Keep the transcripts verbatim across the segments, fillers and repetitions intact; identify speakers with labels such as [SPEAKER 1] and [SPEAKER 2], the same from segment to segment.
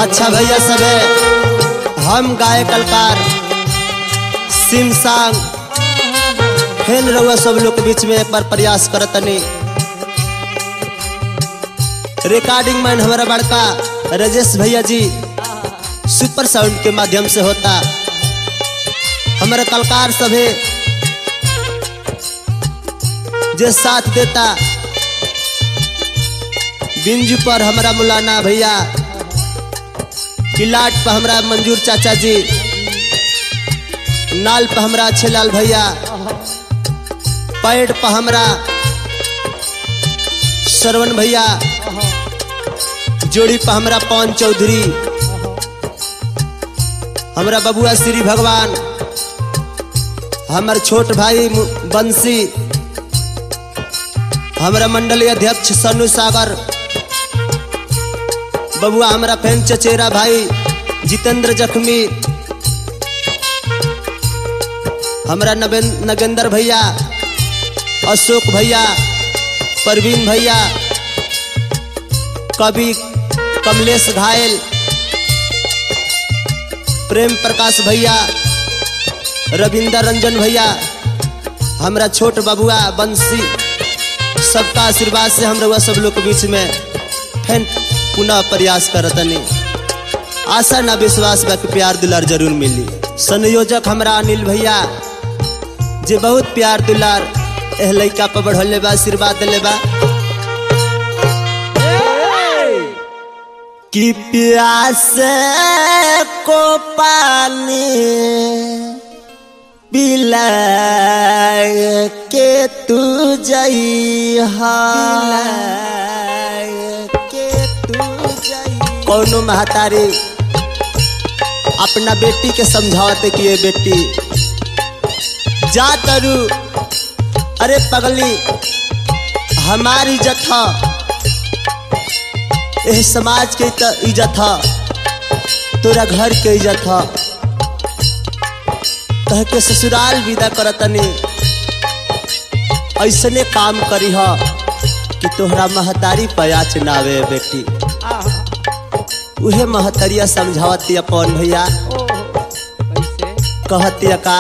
[SPEAKER 1] अच्छा भैया सब है, हम गाय कलकार सिम सांग फेन रहुआ सब लोग के बीच में एक बार प्रयास करतनी। रिकॉर्डिंग मैन हमारा बड़का राजेश भैया जी सुपर साउंड के माध्यम से होता। हमारा कलकार सभे जो साथ देता, बिंजू पर हमारा मुलाना भैया, किलाट पर हमारा मंजूर चाचा जी, नाल पर हमारा छेलाल भैया, पैड पर हमारा श्रवण भैया, जोड़ी पर हमारा पवन चौधरी, हमारा बबुआ श्री भगवान, हमारे छोट भाई बंसी, हमारा मंडलीय अध्यक्ष सन्नू सागर, बबुआ हमारा फैन चचेरा भाई जितेंद्र जख्मी, हमारा नगेंद्र भैया, अशोक भैया, परवीन भैया, कवि कमलेश घायल, प्रेम प्रकाश भैया, रविंदर रंजन भैया, हमारा छोट बबुआ बंसी, सबका आशीर्वाद से हम रहुआ सब लोग के बीच में फैन पुनः प्रयास करतनी। आशा ना विश्वास बा कि प्यार दुलार जरूर मिली। संयोजक हमारा अनिल भैया जे बहुत प्यार दुलार एह लइका पर बढ़ले बा, आशीर्वाद दिले बा कि प्यास को पानी पिला के तू जइहा, कौनो महतारी अपना बेटी के समझावते कि ये बेटी जा तरु, अरे पगली हमारी इज्जत है, यह समाज के इज्जत है, तोरा घर के इज्जत है, कह के ससुराल विदा करतनी। ऐसने काम करी है कि तोहरा महतारी पयाच नावे बेटी। उहे महतरिया समझावती अपन भैया, कहती का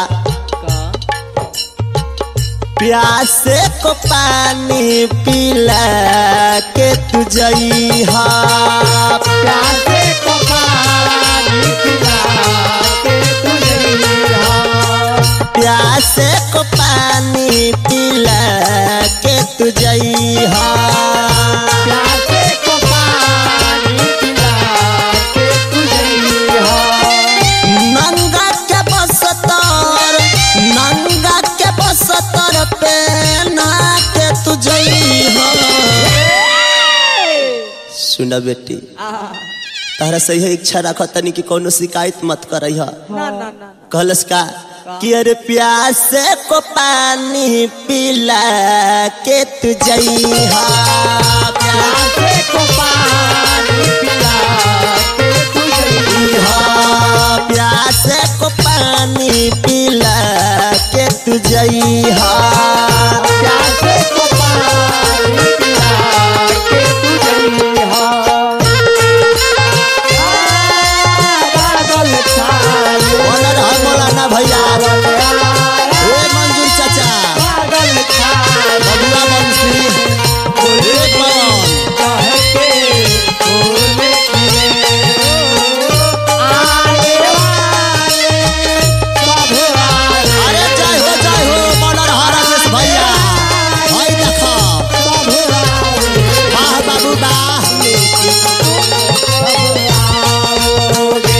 [SPEAKER 1] प्यासे को पानी पिला के तू जइहा,
[SPEAKER 2] प्यासे को पानी पिला के तू जइहा,
[SPEAKER 1] प्यासे को पानी पिला के तू जइहा,
[SPEAKER 2] प्यासे को पानी पिला के तू जइहा,
[SPEAKER 1] नंगा के बसतर नंगा के बसतर पे ना के तू जइहा। सुना बेटी, तारा सही इच्छा रखा तनी कि कोनो शिकायत मत करइहा।
[SPEAKER 2] ना ना ना
[SPEAKER 1] कहलस का कि अरे प्यासे को पानी पिला के तू जइहा,
[SPEAKER 2] प्यासे को पानी पिला के तू जइहा,
[SPEAKER 1] प्यासे को पानी पिला के तू जइहा,
[SPEAKER 2] प्यासे को पानी पिला के तू जइहा। बादल छाए
[SPEAKER 1] बोलर है मौलाना भैया, ए मंजूर चाचा,
[SPEAKER 2] बादल छाए
[SPEAKER 1] बबुआ बंसी, ए पवन,
[SPEAKER 2] कह के फूल खिले, आने वाले सब आए,
[SPEAKER 1] अरे जय हो जय हो बोलर है राजेश भैया, भाई देखो
[SPEAKER 2] सब आए,
[SPEAKER 1] वाह बाबू वाह,
[SPEAKER 2] सब आओगे,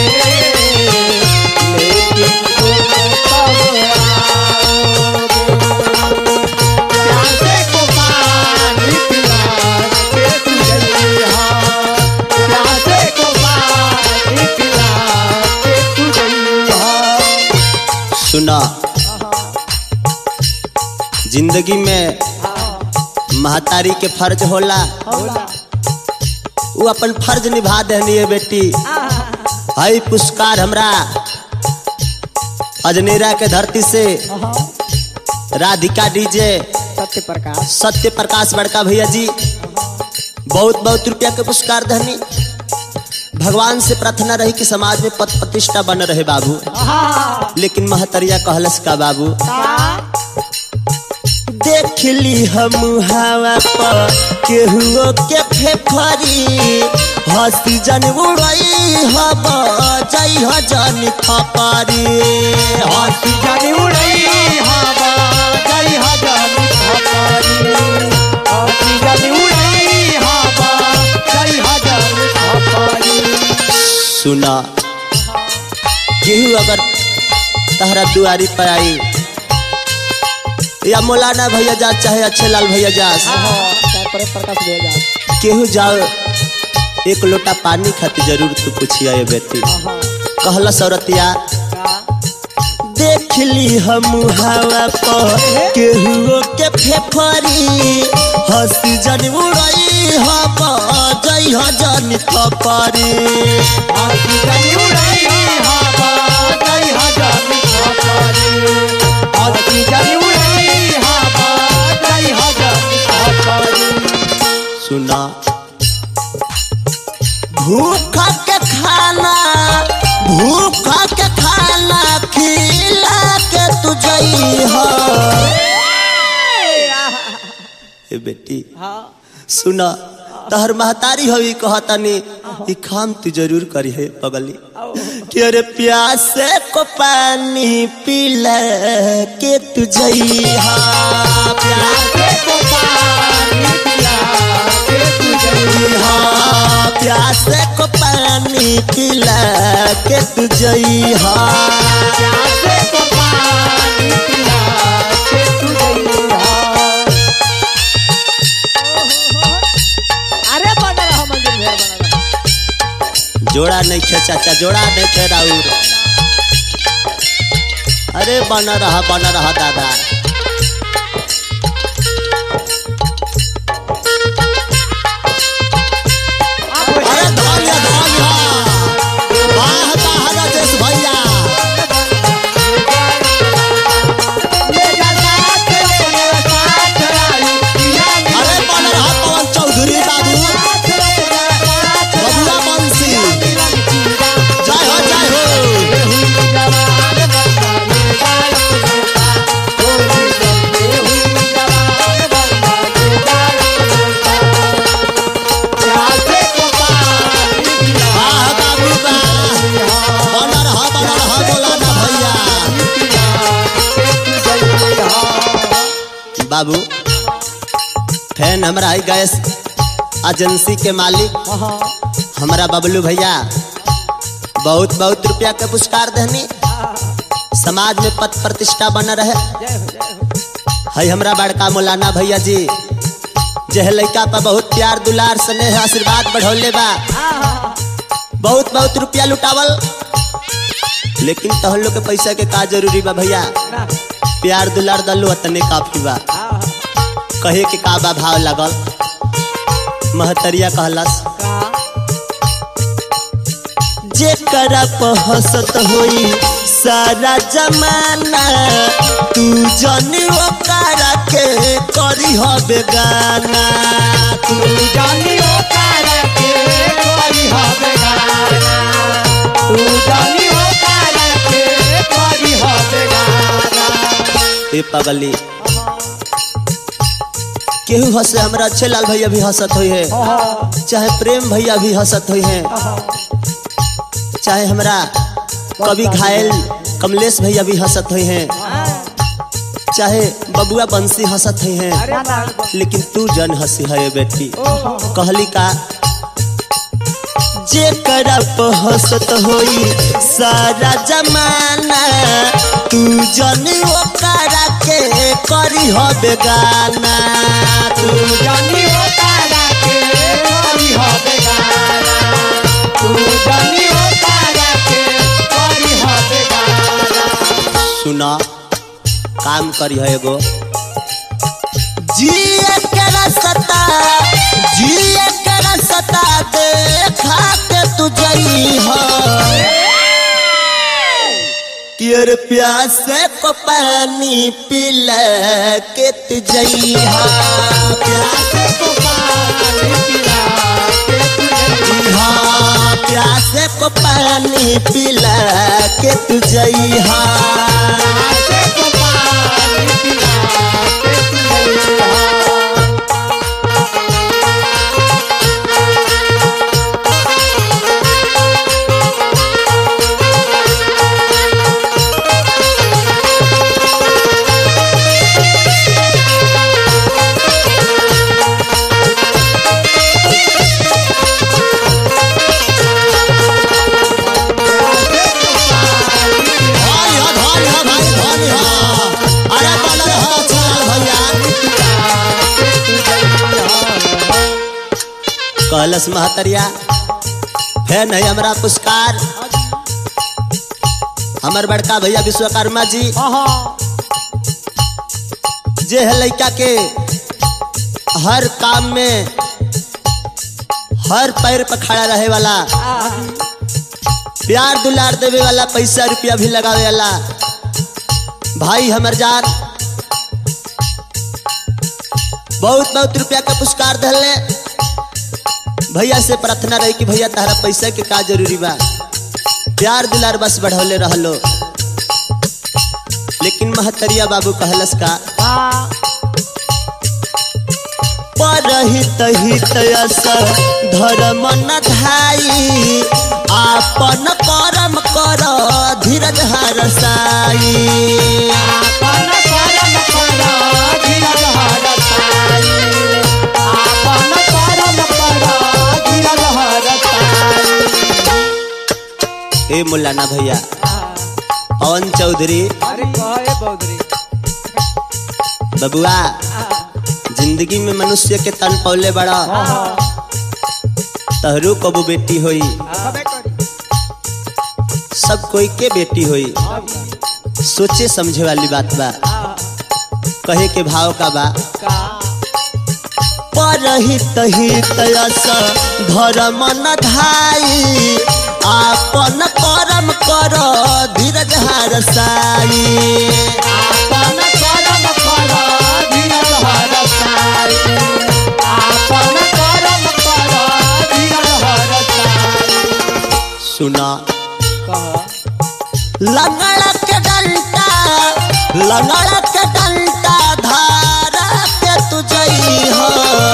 [SPEAKER 2] लेकिन तुम सब आओगे। प्यासे को पानी पिला के तू जइहा, प्यासे को पानी पिला के तू जइहा।
[SPEAKER 1] सुना जिंदगी में महतारी के फर्ज होला, वो अपन फर्ज निभा देनी है बेटी। हई पुरस्कार हमरा अजनेरा के धरती से राधिका डीजे
[SPEAKER 2] सत्य प्रकाश
[SPEAKER 1] सत्य प्रकाश बड़का भैया जी बहुत बहुत रुपया के पुरस्कार धनी। भगवान से प्रार्थना रही कि समाज में पद प्रतिष्ठा बन रहे बाबू, लेकिन महतरिया कहलस का बाबू देख ली हम हवा पर केहुओ के फेफरी हंसी जन उड़ई हब जई ह जन खपरी
[SPEAKER 2] हंसी जन उड़ई हब जई ह जन खपरी हंसी जन उड़ई हब जई ह जन खपरी।
[SPEAKER 1] सुना केहू अगर तहरा दुआरी पर आई या मौलाना भैया जा चाहे अच्छे लाल भैया जा केहू जाओ एक लोटा पानी खातिर जरूर तू पूछिया ये बेटी कहला सौरतिया देख ली हम हवा पर केहू के फेफरी हंसी जन उड़ई हब जई ह जन खपरी
[SPEAKER 2] हंसी जन उड़ई हब जई ह जन खपरी हंसी जन उड़ई हब जई ह जन खपरी।
[SPEAKER 1] सुना भूख के खाना भूख के खाना खिला के तू जई हो ए बेटी सुना तहर महतारी होई कहतनी ई काम तू जरूर करी है पगली कि अरे प्यासे को पानी पिला के तू जई हा प्यासे को पानी पिला के तू जई हा प्यासे को पानी पिला के तू जई हा
[SPEAKER 2] प्यासे को पानी पिला के तू जई हा। अरे बना रहा मंदिर में बना रहा
[SPEAKER 1] जोड़ा नहीं खे चाचा जोड़ा नहीं खे राउर अरे बना रहा बना रहा दादा अरे धन्य धन्य वाह वाह राजेश भैया अरे बना रहा पवन चौधरी बाबू बबुआ बंसी जय हो जय हो वाह बाबू वाह बना रहा बना रहा मौलाना भैया बाबू फैन हमारा है गैस एजेंसी के मालिक हमारा बबलू भैया बहुत बहुत रुपया के पुरस्कार देनी समाज में पद प्रतिष्ठा बना रहे है हमरा बड़का मौलाना भैया जी जह लड़का पर बहुत प्यार दुलार स्नेह आशीर्वाद बढ़ौले बा बहुत बहुत रुपया लुटावल लेकिन तहन लोग के पैसा के का जरूरी बा भैया प्यार दुलार दलो तने काफी बा कहे के का बा भाव लगल महतरिया कहलस जे करा हसत होई सारा जमाना तू जन ओकरा के करी हो बेगाना तू
[SPEAKER 2] जानी ओकरा के करी हो बेगाना तू जानी ओकरा के करी हो बेगाना।
[SPEAKER 1] ए पगली केहू हंसे हमरा अच्छे लाल भैया भी हंसत हुई है चाहे प्रेम भैया भी हंसत हुई है चाहे हमरा कभी घायल कमलेश भैया भी हंसत हुई हैं चाहे बबुआ बंसी हंसत हुई हैं लेकिन तू जन हंसी है बेटी कहली का जे करप हंसत होई सारा जमाना तू जन ओकरा के करी हो बेगाना
[SPEAKER 2] तू जानी ओकरा के करी हो बेगाना तू जानी ओकरा के करी हो बेगाना।
[SPEAKER 1] सुना काम करी है एगो जिए के रसता जिए के रसता देखा के तू जई हो तेरे प्यासे को पानी पिला के तू जई हो प्यासे को पानी पिला के तू जई हो प्यासे पिला के तू जइहा
[SPEAKER 2] प्यासे को पानी पिला के तू जइहा
[SPEAKER 1] कहलस महतरिया है नहीं हमारा पुरस्कार हमार बड़का भैया विश्वकर्मा जी जे है लड़का के हर काम में हर पैर पर खड़ा रहे वाला प्यार दुलार देवे वाला पैसा रुपया भी लगावे वाला भाई हमर जान बहुत बहुत रुपया का पुरस्कार दले भैया से प्रार्थना रही कि भैया तारा पैसा के का जरूरी बा प्यार दुलार बस बढ़ौले रहलो लेकिन महतरिया बाबू कहलस का परहित हित यस धर्म न धाई आपन कर्म कर धीरज हरसाई
[SPEAKER 2] आपन कर्म कर धीरज हरसाई आपन कर्म कर धीरज हरसाई
[SPEAKER 1] ए मुलाना भैया पवन चौधरी
[SPEAKER 2] अरे कहे बौधरी
[SPEAKER 1] बबुआ जिंदगी में मनुष्य के तन पौले बड़ा तहरू कबू बेटी होई सब कोई के बेटी होई सोचे समझे वाली बात बा कहे के भाव का बा परहित हित यस धर्म न धाई आपन कर्म कर धीरज हरसाई
[SPEAKER 2] आपन कर्म कर धीरज हरसाई आपन कर्म कर धीरज हरसाई
[SPEAKER 1] सुना
[SPEAKER 2] कह
[SPEAKER 1] लंगड़ के डंटा लंगड़ के डंटा धारा के तू जइहा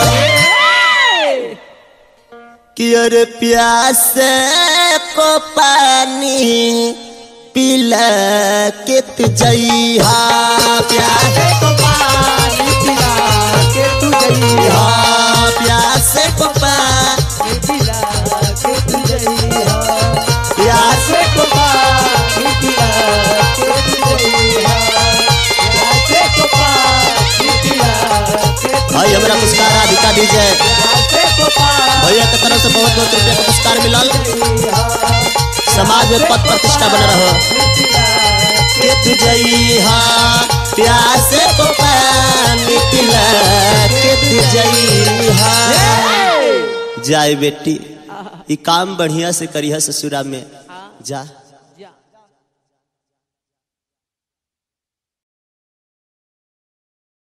[SPEAKER 1] कि अरे प्यासे को पानी पिला के तू जइहा प्यासे
[SPEAKER 2] को पानी पिला के तू जइहा
[SPEAKER 1] प्यासे को पानी
[SPEAKER 2] पिला के तू जइहा
[SPEAKER 1] प्यासे
[SPEAKER 2] को पानी पिला के तू जइहा प्यासे को पानी पिला के तू
[SPEAKER 1] भाई हमारा पुरस्कार राधिका डीजे
[SPEAKER 2] प्यासे को पानी
[SPEAKER 1] भैया की तरफ से बहुत बहुत रुपया का पुरस्कार मिलल समाज में पद प्रतिष्ठा बना रहो के तू जइहा प्यासे को पानी पिला के तू जइहा जाए बेटी ई काम बढ़िया से करिहा ससुरा में जा।